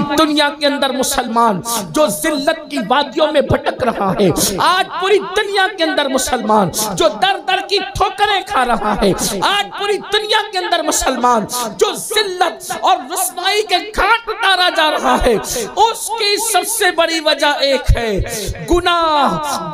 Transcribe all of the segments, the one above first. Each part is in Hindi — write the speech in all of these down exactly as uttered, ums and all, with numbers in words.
दुनिया के अंदर मुसलमान जो जिल्लत की वादियों में भटक रहा है, आज पूरी दुनिया के अंदर मुसलमान जो दर दर की ठोकरें खा रहा है, आज पूरी दुनिया के अंदर मुसलमान जो जिल्लत और रुस्वाई के घाट उतारा जा रहा है, उसकी सबसे बड़ी वजह एक है, गुनाह,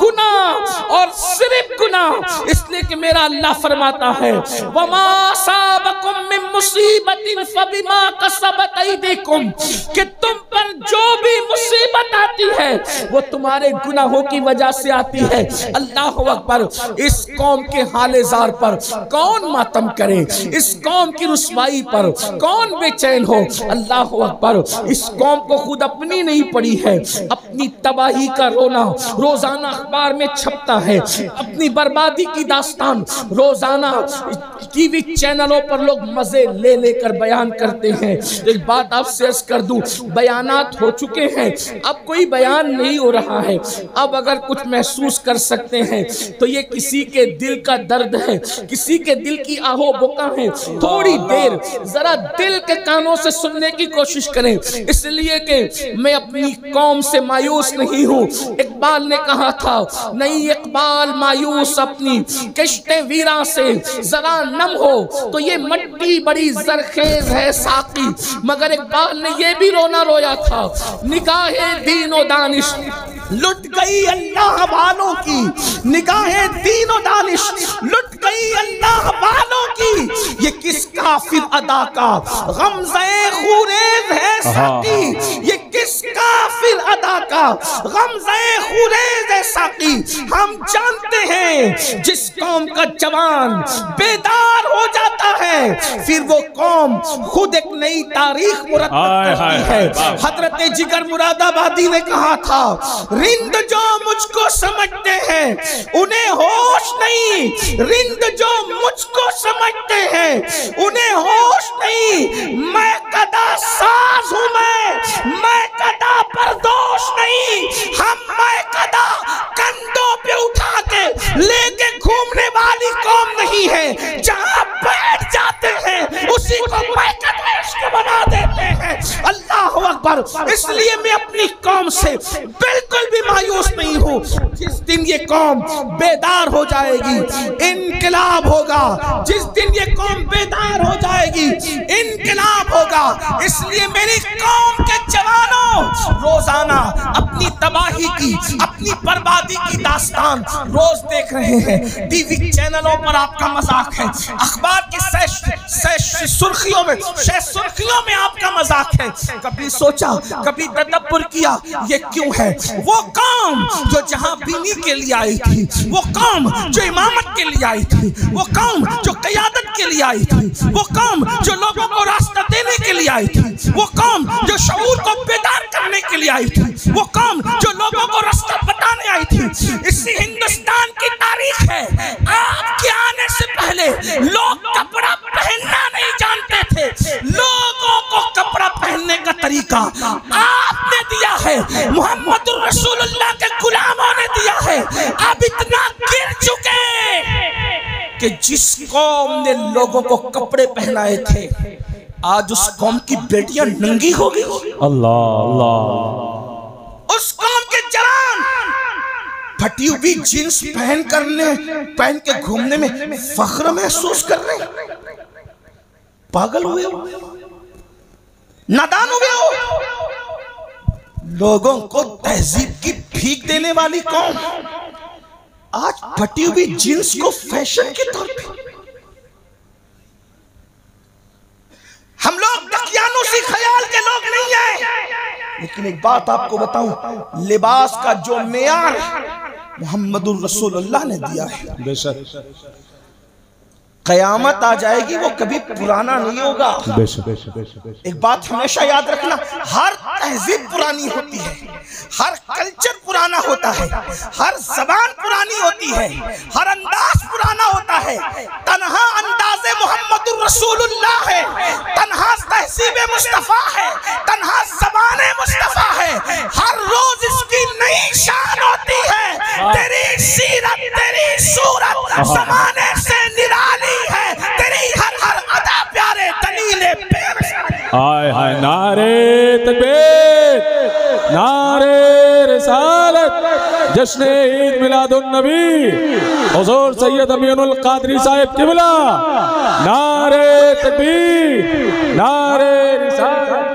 गुनाह और सिर्फ गुनाह। इसलिए कि मेरा अल्लाह फरमाता है, वमा साबकुम मिन मुसीबतिन फबिमा कसबत ऐदीकुम, कि तुम पर जो भी मुसीबत आती है वो तुम्हारे गुनाहों की वजह से आती है। अल्लाह अकबर। इस कौम के हालेजार पर कौन मातम करे, इस कौम की रुसवाई पर कौन बेचैन हो। अल्लाह अकबर। इस कौम को खुद अपनी नहीं पड़ी है, अपनी तबाही का रोना रोजाना अखबार में छपता है, अपनी बर्बादी की दास्तान रोजाना टीवी चैनलों पर लोग मजे ले लेकर बयान करते हैं। एक बात आपसे अर्ज कर दूं, बयानात हो चुके हैं, अब कोई बयान नहीं हो रहा है। अब अगर कुछ महसूस कर सकते हैं तो ये किसी के दिल का दर्द है, किसी के दिल की आहो बुका है। थोड़ी देर जरा दिल के कानों से सुनने की कोशिश करें, इसलिए कि मैं अपनी कौम से मायूस नहीं हूँ। इकबाल ने कहा था, नहीं इकबाल मायूस अपनी किश्ते वीरा से जरा नम हो, तो ये मट्टी बड़ी जरखेज है साकी। मगर इकबाल ने ये भी रोना रोया था, निगाहे दीनो दानिश लुट गई अल्लाह वालों की, निगाहे दीनो दानिश लुट गई अल्लाह वालों की। ये किस काफिर अदा का गमज़े खुरेज है साकी, ये किस काफिर अदा का गमज़े खुरेज है साकी। हम जानते हैं जिस कौम का जवान बेदार हो जाता है, फिर वो कौम खुद एक नई तारीख मुरत्तब करती है। हजरत जिगर मुरादाबादी ने कहा था, रिंद जो मुझको समझते हैं उन्हें होश नहीं, रिंद जो मुझको समझते हैं उन्हें होश नहीं। मैं कदा साज हूं, मैं मैं कदा परदोश नहीं। हम मैं कदा कंधों पे उठा के लेके घूमने वाली कौम नहीं है। जहां बैठ जाते हैं उसी को इश्क बना देते हैं। अल्लाह अकबर। इसलिए मैं अपनी कौम से बिल्कुल भी मायूस नहीं हूँ। जिस दिन ये कौम बेदार हो जाएगी इनकलाब होगा, जिस दिन ये कौम बेदार हो जाएगी इनकलाब होगा। इसलिए मेरी कौम के जवानों रोजाना अपनी तबाही की, अपनी बर्बादी की दास्तान रोज देख रहे हैं। टीवी चैनलों पर आपका मजाक है, अखबार की सुर्खियों में सुर्खियों में आपका मजाक है। कभी सोचा, कभी तदब्बर किया ये क्यों है? वो कौम जो जहां बीनी के लिए आई थी, वो कौम जो इमामत के लिए आई थी, वो कौम जो क़यादत के लिए आई थी, वो कौम जो लोगों को रास्ता देने के लिए आई थी, वो कौम जो शऊर को बेदार करने के लिए आई थी, वो कौम जो लोगों को रास्ता बताने आई थी। इसी हिंदुस्तान की तारीख है, आपके आने से पहले लोग कपड़ा पहनना नहीं जानते थे। लोगों को कपड़ा पहनने का तरीका आपने दिया है, मोहम्मद रसूलुल्लाह के गुलामों ने दिया है। अब इतना गिर चुके कि जिस कौम ने लोगों को कपड़े पहनाए थे, आज उस कौम की बेटियां नंगी हो गई। अल्लाह अल्लाह। उस कौम के जवान फटी हुई जींस पहन करने पहन के घूमने में फख्र महसूस कर रहे हैं। पागल हुए हो, नादान हुए हो। लोगों को तहजीब की भीख देने वाली कौम आज फटी हुई जींस को फैशन के तौर पे। हम लोग दकियानुसी ख्याल के लोग नहीं हैं। लेकिन एक बात आपको बताऊं, लिबास का जो मेयार मोहम्मदुर रसूलुल्लाह ने दिया है, बेशक कयामत आ जाएगी वो कभी पुराना नहीं होगा। एक बात हमेशा याद रखना, हर तहजीब पुरानी होती है, हर कल्चर पुराना होता है, हर जबान पुरानी होती है, हर अंदाज पुराना होता है। तन्हा अंदाज़े मोहम्मदुर रसूलुल्लाह है, तन्हा तहजीब मुस्तफा है, तन्हा ज़बान मुस्तफा है। हर रोज इसकी नई शान होती है। तेरी सीरत, तेरी सूरत ज़माने से निराली है, तेरी हर हर अदा प्यारे दलीले पेश। हाय हाय नारे तकबीर। जश्न ईद मिलादुन नबी हुजूर सैयद अमीनुल कादरी साहिब किबला। नारे तकबीर, नारे रिसालत।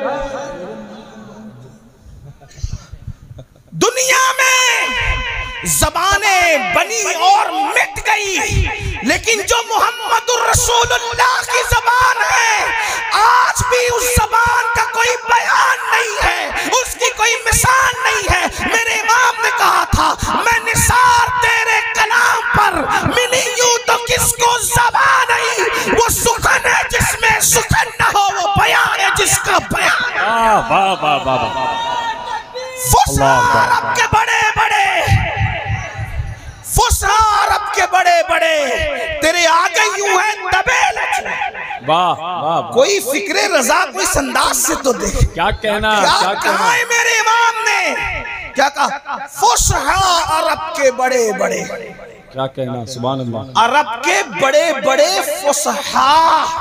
दुनिया में ज़बानें बनी और मिट गई, लेकिन जो मोहम्मदुर रसूलुल्लाह की ज़बान है आज भी उस ज़बान का कोई बयान नहीं है, उसकी कोई मिसाल नहीं है। मेरे इमाम ने कहा था, मैं निसार तेरे कलाम पर मिली यूं तो किसको ज़बान नहीं, वो सुखन है जिसमें सुखन न हो, वो बयान है जिसका बयान। वाह वाह वाह वाह। अरब के बड़े बड़े फुसहा अरब के बड़े बड़े तेरे आगे यूं है दबे लचू। वाह वाह। कोई फिक्रे रजा कोई अंदाज से तो देख, क्या कहना, क्या, क्या कहा है मेरे इमाम ने, क्या कहा? फुसहा अरब के बड़े बड़े, क्या कहना, सुभान अल्लाह। अरब के बड़े बड़े फुसहा,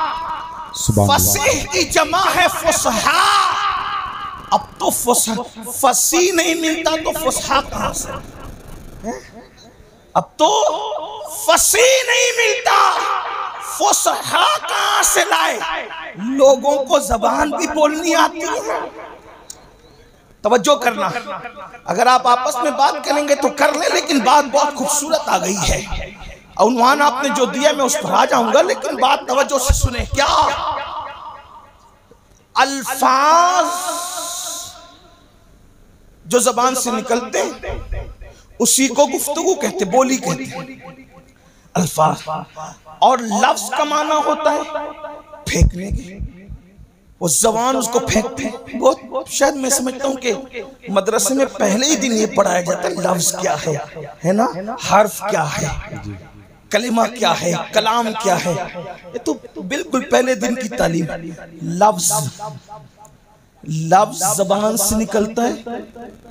फसीह की जमा है फुसहा। अब तो फसी नहीं मिलता तो फुसहा कहां से? अब तो फसी नहीं मिलता, फुसहा कहां से लाए? लोगों को जबान भी बोलनी आती है। तवज्जो करना, अगर आप आपस में बात करेंगे तो कर ले, लेकिन बात बहुत खूबसूरत आ गई है। उन्वान आपने जो दिया मैं उस पर आ जाऊंगा, लेकिन बात तवज्जो से सुने। क्या अल्फाज जो जबान से निकलते उसी को गुफ्तगू कहते, बोली कहते, अल्फाज। और लफ्ज का माना होता है फेंकने की, वो जबान उसको फेंक फेंक बहुत, शायद मैं समझता हूँ कि मदरसे में पहले ही दिन ये पढ़ाया जाता है लफ्ज क्या है, है ना, हर्फ क्या है, कलिमा क्या है, कलाम क्या है, ये तो बिल्कुल पहले दिन की तालीम। लफ्ज लफ्ज जबान से निकलता है,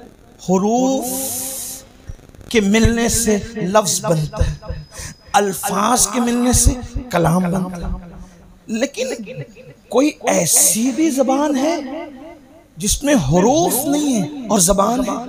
हुरूफ के मिलने से लफ्ज बनता है, अल्फाज के मिलने से कलाम बनता है। लेकिन कोई ऐसी भी जबान है जिसमें हुरूफ नहीं है और जबान है।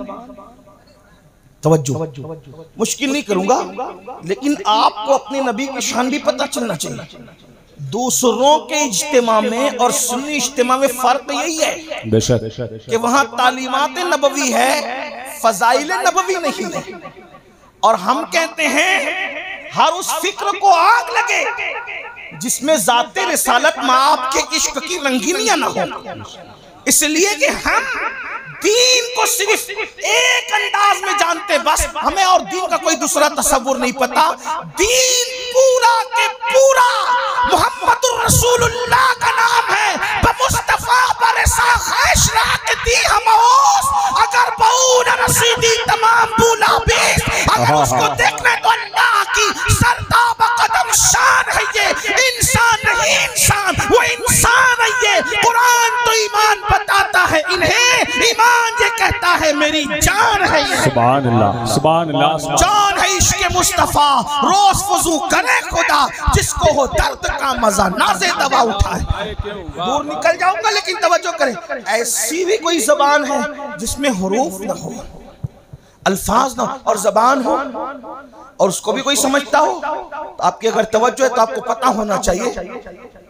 तवज्जो, मुश्किल नहीं करूंगा, लेकिन आपको अपने नबी की शान भी पता चलना चाहिए। दूसरों के इज्तिमा में और सुन्नी इज्तिमा में फर्क यही है बेशक कि वहां तालीमात नबवी है, फजाइल नबवी नहीं है। और हम कहते हैं हर उस फिक्र को आग लगे जिसमें जाते रिसालत माँ आपके इश्क की रंगीनियां ना हो, इसलिए कि हम दीन को सिर्फ एक अंदाज में जानते, बस हमें और दीन का कोई दूसरा तस्वुर नहीं पता। दीन पूरा के पूरा मोहम्मदुर रसूलुल्लाह का नाम है। बमुस्तफा बरसा खैशरा के दी हमोस, अगर बऊ न रसीदी तमाम बुला बेस, अगर उसको देखने तो अल्लाह की सरताब कदम शान है। ये इंसान नहीं इंसान, वो इंसान है। ये कुरान तो ईमान बताता है इन्हें, ईमान ये कहता है मेरी जान है। सुभान अल्लाह, सुभान अल्लाह। जान है इश्क़ मुस्तफा, रोज वुज़ू करे खुदा, जिसको हो दर्द का मजा नाज़े दवा उठाए। दूर निकल जाऊंगा, लेकिन तवज्जो करें, ऐसी भी कोई जबान है जिसमें हुरूफ ना हो, अल्फाज ना हो और जबान हो, और उसको भी कोई समझता हो? तो आपकी अगर तवज्जो है तो आपको पता होना चाहिए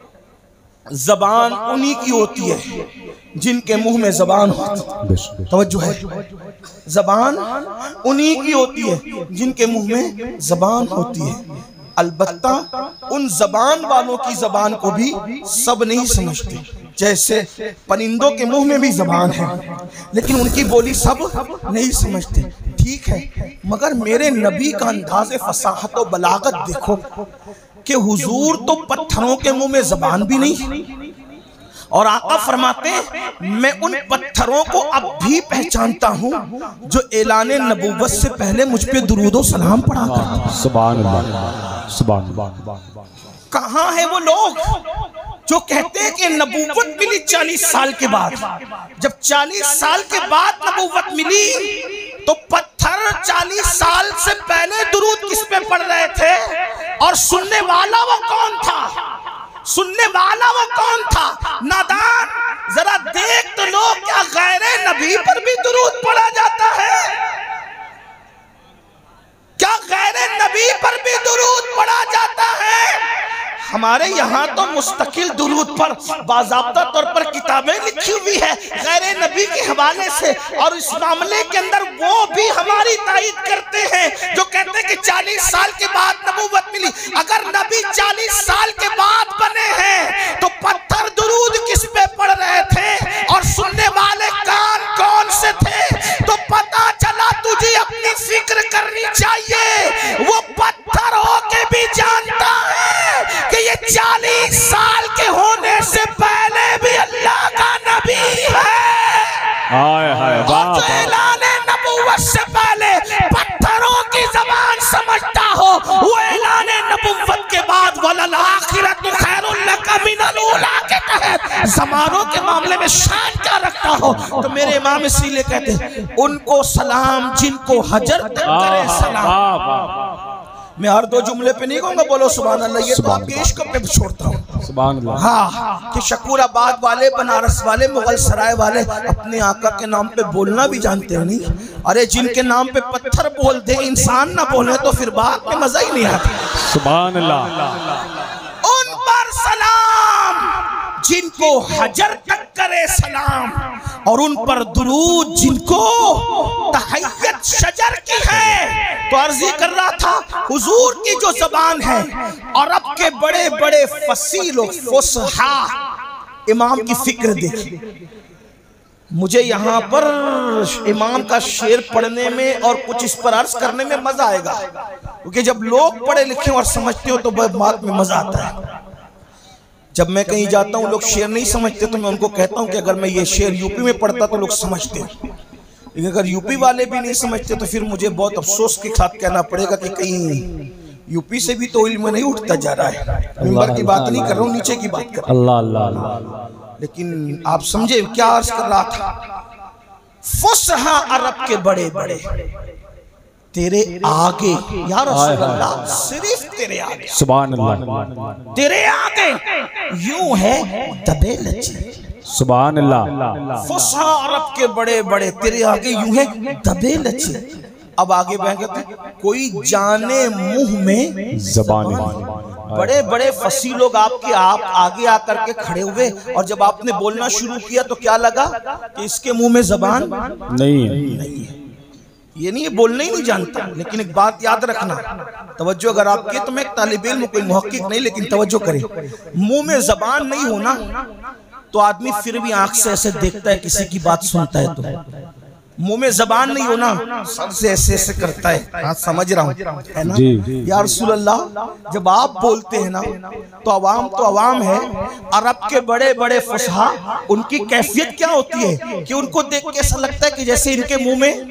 जबान उन्हीं की होती है जिनके मुंह में जबान होती है। तवज्जो है, जबान उन्हीं की होती है जिनके मुंह में जबान होती है। अलबत्ता उन जबान वालों की जबान को भी सब नहीं समझते। जैसे परिंदों के मुंह में भी जबान है, लेकिन उनकी बोली सब नहीं समझते। ठीक है, मगर मेरे नबी का अंदाज़े फसाहत और बलागत देखो कि हुजूर तो पत्थरों के मुंह में जबान भी नहीं, और आका फरमाते मैं उन पत्थरों को अब भी पहचानता हूँ जो ऐलान नबूवत से पहले मुझ पे दुरूद सलाम पढ़ा करते। सुभान अल्लाह, सुभान अल्लाह। कहाँ है वो लोग जो कहते हैं कि नबूवत मिली चालीस साल के बाद? जब चालीस साल के बाद नबूवत मिली तो पत्थर चालीस साल से पहले दुरूद किस पे पढ़ रहे थे? और सुनने वाला वो कौन था? सुनने वाला वो कौन था? नादान, जरा देख तो लो, क्या गैरे नबी पर भी दुरूद पढ़ा जाता है? हमारे यहाँ तो मुस्तकिल दुरूद पर बाज़ाब्ता तौर पर किताबें लिखी हुई है गैर नबी के हवाले से, और इस मामले के अंदर वो भी हमारी तायद करते हैं जो कहते हैं कि चालीस साल के बाद नबूवत मिली। अगर नबी चालीस साल के बाद बने हैं तो पत्थर दुरूद किस पे पढ़ रहे थे और सुनने वाले कान कौन से थे? तो पता चला तुझे अपनी फिक्र करनी चाहिए। वो पत्थर होके भी जानता है कि ये चालीस साल के होने से पहले भी अल्लाह का नबी है। हाय हाय वाह, और जो ऐलाने नबूवत से पहले पत्थरों की ज़बान समझता हो, वो ऐलाने नबूवत के बाद वलल आखिरतु खैरुल लका मिनल ऊला के तहत ज़मानों के मामले में शान क्या रखता हो। तो मेरे इमाम इसीलिए कहते हैं उनको सलाम जिनको हजर तक करे सलाम। मैं हर दो जुमले पे नहीं कहूँगा बोलो सुभान अल्लाह, ये तो आपके इश्क पे छोड़ता हूँ। सुभान अल्लाह। हाँ कि शकूराबाद वाले, बनारस वाले, मुगल सराय वाले अपने आका के नाम पे बोलना भी जानते हैं नहीं। अरे जिनके नाम पे पत्थर बोल दे इंसान ना बोले तो फिर बात में मजा ही नहीं आता। सुभान अल्लाह। उन पर सलाम जिनको हजर तक करे सलाम, और उन पर दुरूद जिनको तहय्यत शजर की है। तो अर्जी कर रहा था हुजूर की जो जबान है अरब के बड़े बड़े फसील फुसहा इमाम की फिक्र देखिए। मुझे यहाँ पर इमाम का शेर पढ़ने में और कुछ इस पर अर्ज करने में मजा आएगा, क्योंकि जब लोग पढ़े लिखे और समझते हो तो बात में मजा आता है। जब मैं कहीं जाता हूँ लोग शेर नहीं समझते तो मैं उनको कहता हूँ कि अगर मैं ये शेर यूपी में पढ़ता तो लोग समझते, लेकिन अगर यूपी वाले भी नहीं समझते तो फिर मुझे बहुत अफसोस के साथ कहना पड़ेगा कि कहीं यूपी से भी तो इल्म नहीं उठता जा रहा है। मिंबर की बात नहीं कर रहा हूँ, नीचे की बात कर रहा हूँ। अल्लाह अल्लाह। लेकिन आप समझे क्या अर्ज कर रहा था। फुसहा अरब के बड़े बड़े तेरे आगे या रसूल अल्लाह, सिर्फ तेरे आगे। सुभान अल्लाह। तेरे आगे यूं है दबे लचे। सुभान अल्लाह। फुसहा अरब के बड़े बड़े तेरे आगे यूं है दबे लचे। अब आगे बढ़ कहते कोई जाने मुंह में जबान। बड़े बड़े फसी लोग आपके आप आगे आकर के खड़े हुए, और जब आपने बोलना शुरू किया तो क्या लगा कि इसके मुंह में जबान नहीं है। नहीं है। ये नहीं, ये बोलना ही नहीं जानता। लेकिन एक बात याद रखना, तवज्जो अगर आप किए तो मैं एक तालिब इल्म कोई मुहक्किक नहीं, लेकिन तवज्जो करें, मुंह में जबान नहीं होना तो आदमी फिर भी आंख से ऐसे देखता है, किसी की बात सुनता है तो मुंह में जबान नहीं होना सर से ऐसे ऐसे करता है। हाँ समझ रहा हूँ, है ना या रसूल अल्लाह। जब आप बोलते हैं ना तो अवाम तो अवाम है। अरब के बड़े बड़े फुसहा उनकी कैफियत क्या होती है कि उनको देख के ऐसा लगता है कि जैसे इनके मुंह में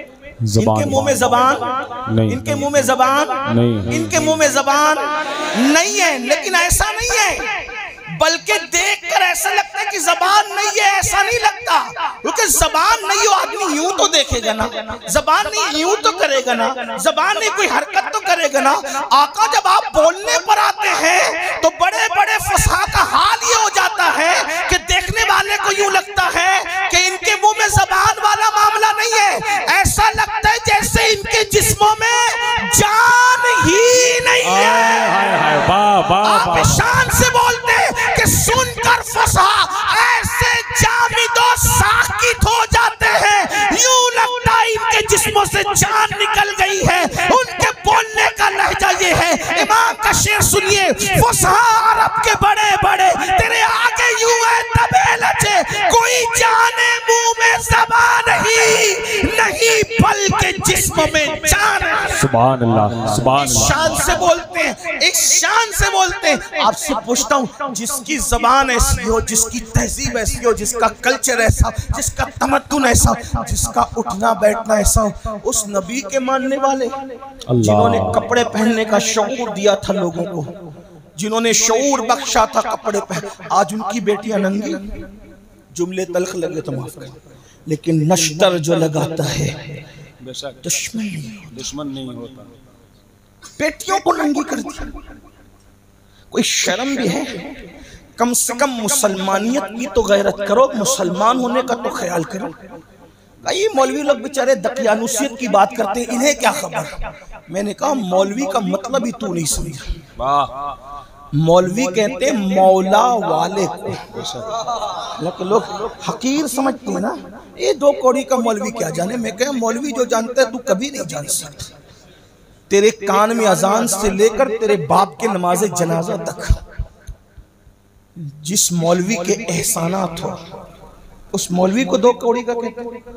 इनके मुंह में जबान नहीं, इनके मुंह में जबान नहीं, इनके मुंह में जबान नहीं है। लेकिन ऐसा नहीं है, बल्कि देखकर ऐसा लगता है कि जबान नहीं है। ऐसा नहीं लगता, क्योंकि जबान नहीं हो आदमी यूं तो देखेगा ना, जबान नहीं यूं तो करेगा ना, जबान नहीं कोई हरकत तो करेगा ना। आका जब आप बोलने पर आते हैं तो बड़े बड़े फुसहा का हाल ये हो जाता है कि देखने वाले को यूं लगता है कि इनके मुंह में जबान वाला मामला नहीं है। ऐसा लगता है जैसे इनके जिस्मों में जान ही नहीं है। आप शान से बोलते कि सुनकर फुसहा ऐसे जामिदो साकित हो जाते हैं, यूं लगता है इनके जिस्मों से जान निकल गई है। उनके बोलने का लहजा ये है। इमाम का शेर सुनिए, फुसहा अरब के बड़े बड़े तेरे आगे यूं है दबे लचे, कोई जाने मुंह में ज़बान नहीं नहीं बल्कि जिस्म में जान। सुभान अल्लाह। सुभान अल्लाह। शान से बोलते हैं, एक शान से बोलते हैं। आपसे पूछता हूँ, जिसकी जबान ऐसी हो, जिसकी तहजीब ऐसी हो, जिसका कल्चर ऐसा, जिसका तमद्दुन ऐसा, जिसका उठना बैठना ऐसा हो, उस नबी के मानने वाले जिन्होंने कपड़े पहनने का शौक दिया था लोगों को, जिन्होंने शऊर बख्शा था कपड़े पहन, आज उनकी बेटियां नंगी। जुमले तल्ख लगे तो माफ कर, लेकिन नश्तर जो लगाता है दुश्मन नहीं दुश्मन नहीं होता। बेटियों को नंगी कर दिया। कोई शर्म भी है? कम से कम मुसलमानियत की तो गैरत करो, मुसलमान होने का तो ख्याल करो। ये मौलवी लोग बेचारे दकियानुसियत की बात करते हैं, इन्हें क्या खबर। मैंने कहा मौलवी का मतलब ही तू नहीं समझा। मौलवी कहते हैं मौला वाले को, लोग हकीर समझते हैं ना, ये दो कौड़ी का मौलवी क्या जाने। मैं कह मौलवी जो जानता है तू कभी नहीं जान सकता। तेरे कान में अजान से लेकर तेरे बाप के नमाज जनाजा तक जिस मौलवी के एहसानात हो उस मौलवी को दो कौड़ी का कहते हैं।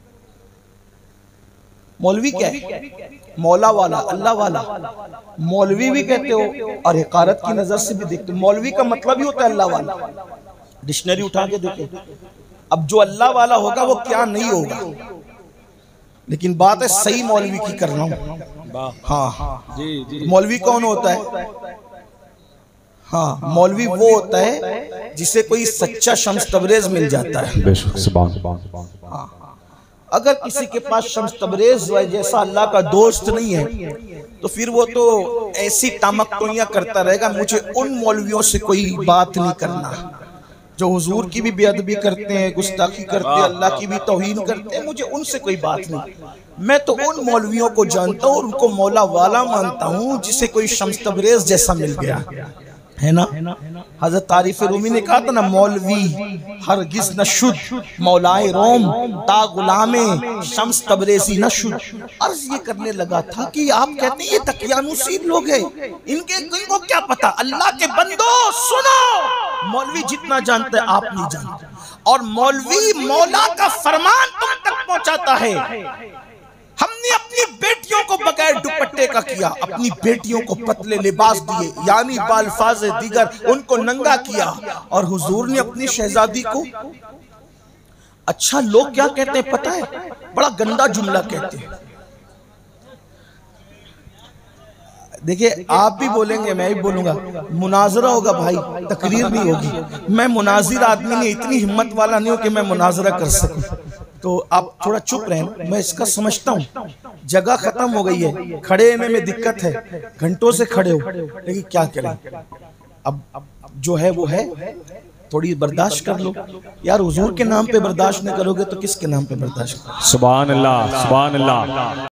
मौलवी क्या है? मौला वाला, अल्लाह वाला। मौलवी भी कहते हो और हकारत की नजर से भी देखते हो। मौलवी का मतलब ही होता है अल्लाह वाला। डिक्शनरी उठा के देखे, अब जो अल्लाह वाला होगा वो क्या नहीं होगा, लेकिन बात है सही मौलवी की कर रहा हूं। हाँ जी जी। मौलवी कौन होता है? हाँ, मौलवी वो होता है जिसे कोई सच्चा शम्स तबरेज मिल जाता है। हाँ, अगर किसी के पास शम्स तबरेज जैसा अल्लाह का दोस्त नहीं है तो फिर वो तो ऐसी टामकटोइयां करता रहेगा। मुझे उन मौलवियों से कोई बात नहीं करना जो हुजूर की भी बेअदबी करते हैं, गुस्ताखी करते हैं, अल्लाह की भी तौहीन करते हैं। मुझे उनसे कोई बात नहीं। मैं तो उन मौलवियों को जानता हूँ और उनको मौला वाला मानता हूँ जिसे कोई शम्स तबरेज जैसा मिल गया है ना। हजरत तारीफ रूमी ने कहा था ना, मौलवी हरगिज न शुद्ध मौलाए रोम ता गुलामे शम्स तबरेजी न शुद्ध। अर्ज ये करने लगा था कि आप कहते हैं ये तकियानुसीर लोग हैं, इनके इनको क्या पता। अल्लाह के बंदो सुनो, मौलवी जितना जानते हैं आप नहीं जानते, और मौलवी मौला का फरमान तुम तक पहुंचाता है। हमने अपनी बेटियों को बगैर दुपट्टे का किया, अपनी बेटियों को पतले लिबास दिए, यानी बाल्फाज दीगर उनको नंगा किया, और हुजूर ने अपनी शहजादी को। अच्छा, लोग क्या कहते हैं पता है? बड़ा गंदा जुमला कहते हैं। देखिए, आप भी बोलेंगे, मैं भी बोलूंगा, मुनाजरा होगा भाई, तकरीर नहीं होगी। मैं मुनाजिर आदमी नहीं, इतनी हिम्मत वाला नहीं हूं कि मैं मुनाजरा कर सकूं, तो आप थोड़ा चुप रहें। मैं इसका समझता हूँ, जगह खत्म हो गई है, खड़े होने में दिक्कत है, घंटों से खड़े हो, लेकिन क्या करें, अब जो है वो है, थोड़ी बर्दाश्त कर लो यार। हुजूर के नाम पे बर्दाश्त नहीं करोगे तो किसके नाम पे बर्दाश्त करोगे? सुभान अल्लाह, सुभान अल्लाह।